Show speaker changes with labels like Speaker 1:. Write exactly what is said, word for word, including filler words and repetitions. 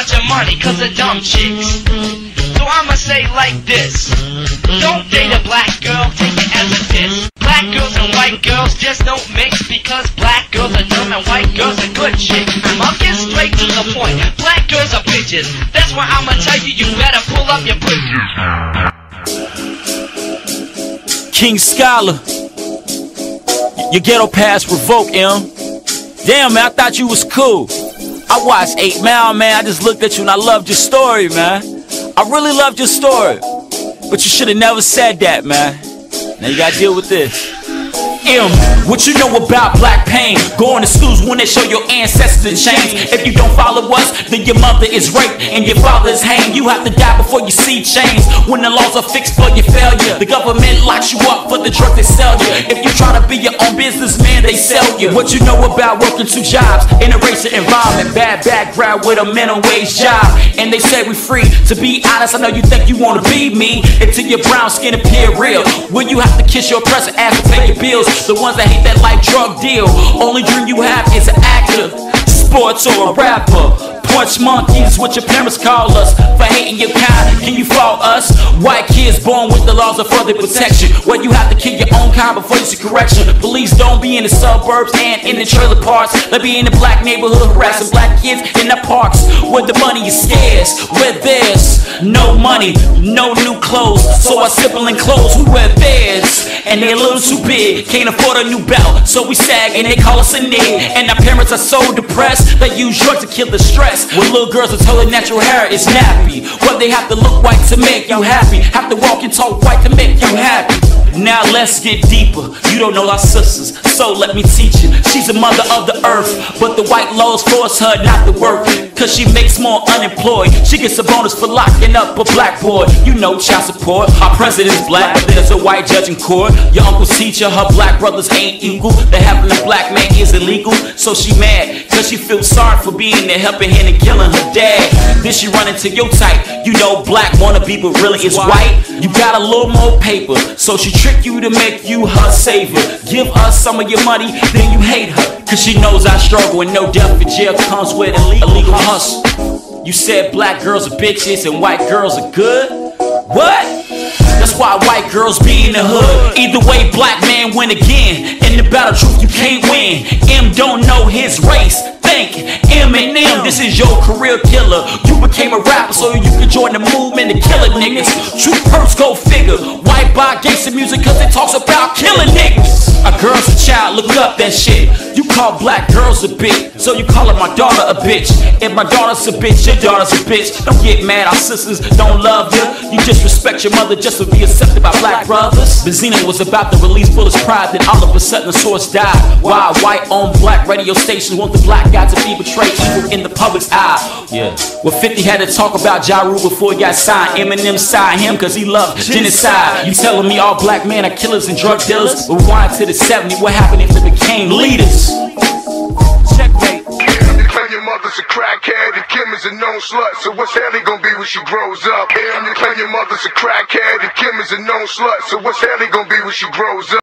Speaker 1: bunch of money cause of dumb chicks. So I'ma say like this: don't date a black girl, take it as a diss. Black girls and white girls just don't mix, because black girls are dumb and white girls are good chicks. I'll get straight to the point. Black girls are bitches. That's why I'ma tell you, you better pull up your britches.
Speaker 2: King Scholar, your ghetto pass revoked, M. Damn, man, I thought you was cool. I watched eight mile, man. I just looked at you and I loved your story, man. I really loved your story. But you should have never said that, man. Now you gotta deal with this. M, what you know about black pain? Going to schools when they show your ancestors in chains. If you don't follow us, then your mother is raped and your father is hanged. You have to die before you see change. When the laws are fixed for your failure, the government locks you up for the drugs they sell you. If you try to be your own businessman, they sell you. What you know about working two jobs in a racist environment? Bad background with a minimum wage job, and they say we free. To be honest, I know you think you wanna be me until your brown skin appear real. When you have to kiss your oppressor, ask to pay your bills. The ones that hate that life drug deal, only dream you have is an actor, sports, or a rapper. Punch monkeys, what your parents call us, for hating your kind. Can you fault us? White kids born with the laws of further protection, where you have to kill your own kind before you see correction. Police don't be in the suburbs and in the trailer parks. They be in the black neighborhood harassing black kids in the parks, where the money is scarce, where there's no money, no new clothes. So our sibling clothes who wear theirs, and they're a little too big, can't afford a new belt, so we sag and they call us a nigga. And our parents are so depressed, they use drugs to kill the stress. When little girls are told their natural hair is nappy, well, they have to look white to make you happy, have to walk and talk white to make you happy. Now let's get deeper. You don't know our sisters, so let me teach you. She's a mother of the earth, but the white laws force her not to work, cause she makes more unemployed. She gets a bonus for locking up a black boy. You know, child support. Our president's black, but there's a white judge in court. Your uncle's teacher, her black brothers ain't equal. That having a black man is illegal. So she mad, cause she feels sorry for being there helping him and killing her dad. Then she run into your type. You know, black wanna be, but really is white. You got a little more paper, so she trick you to make you her savior. Give her some of your money, then you hate her, cause she knows I struggle and no death in jail comes with illegal hustle. You said black girls are bitches and white girls are good? What? That's why white girls be in the hood. Either way, black man win again. In the battle truth, you can't win. M don't know his race. Think Eminem, this is your career killer. You became a rapper so you can join the movement to kill it, niggas. True purse, go figure. White buy gangsta music cause it talks about killing niggas. A girl's a child, look up that shit. You call black girls a bitch, so you call her my daughter a bitch. If my daughter's a bitch, your daughter's a bitch. Don't get mad, our sisters don't love you. You just respect your mother just to be accepted by black brothers. Benzino was about to release Bullet's Pride, then all of a sudden the source died. Why white on black radio stations want the black guy to be betrayed evil in the public's eye? Yeah. Well, fifty had to talk about Ja Rule before he got signed. Eminem signed him cause he loved genocide. You telling me all black men are killers and drug dealers? Rewind to the seventies, what happened if they became leaders? Checkmate.
Speaker 3: You claim your mother's a crackhead and Kim is a known slut, so what's Haley gonna be when she grows up? You claim your mother's a crackhead and Kim is a known slut, so what's Haley gonna be when she grows up?